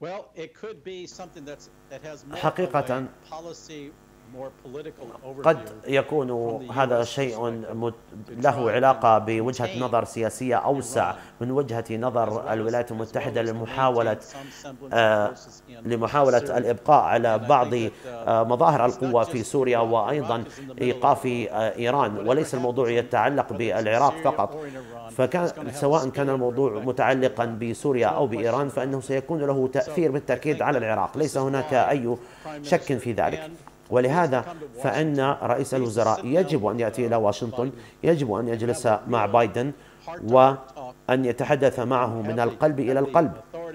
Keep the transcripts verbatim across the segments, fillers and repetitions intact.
حقيقة قد يكون هذا شيء له علاقة بوجهة نظر سياسية أوسع من وجهة نظر الولايات المتحدة لمحاولة آه لمحاولة الإبقاء على بعض آه مظاهر القوة في سوريا، وأيضا إيقاف آه إيران، وليس الموضوع يتعلق بالعراق فقط. فكان سواء كان الموضوع متعلقا بسوريا أو بإيران فإنه سيكون له تأثير بالتأكيد على العراق، ليس هناك أي شك في ذلك. ولهذا فإن رئيس الوزراء يجب أن يأتي إلى واشنطن، يجب أن يجلس مع بايدن وأن يتحدث معه من القلب إلى القلب،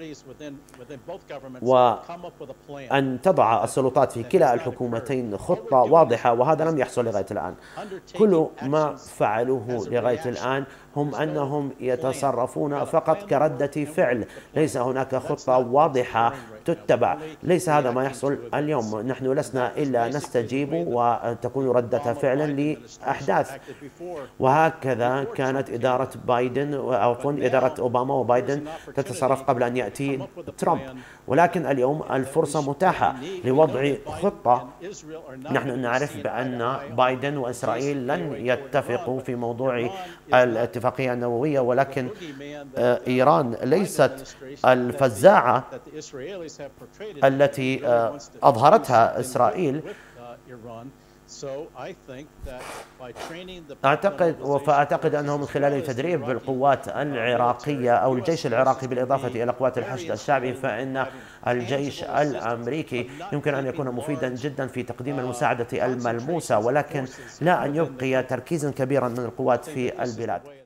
وأن تضع السلطات في كلا الحكومتين خطة واضحة، وهذا لم يحصل لغاية الآن. كل ما فعلوه لغاية الآن هم أنهم يتصرفون فقط كردة فعل، ليس هناك خطة واضحة تتبع. ليس هذا ما يحصل اليوم، نحن لسنا إلا نستجيب وتكون ردة فعل لأحداث، وهكذا كانت إدارة بايدن أو إدارة أوباما وبايدن تتصرف قبل أن يأتي ترامب. ولكن اليوم الفرصة متاحة لوضع خطة. نحن نعرف بأن بايدن وإسرائيل لن يتفقوا في موضوع الاتفاقية النووية، ولكن إيران ليست الفزاعة التي أظهرتها إسرائيل. أعتقد فأعتقد أنه من خلال تدريب القوات العراقية أو الجيش العراقي بالإضافة إلى قوات الحشد الشعبي، فإن الجيش الأمريكي يمكن أن يكون مفيدا جدا في تقديم المساعدة الملموسة، ولكن لا أن يبقي تركيزا كبيرا من القوات في البلاد.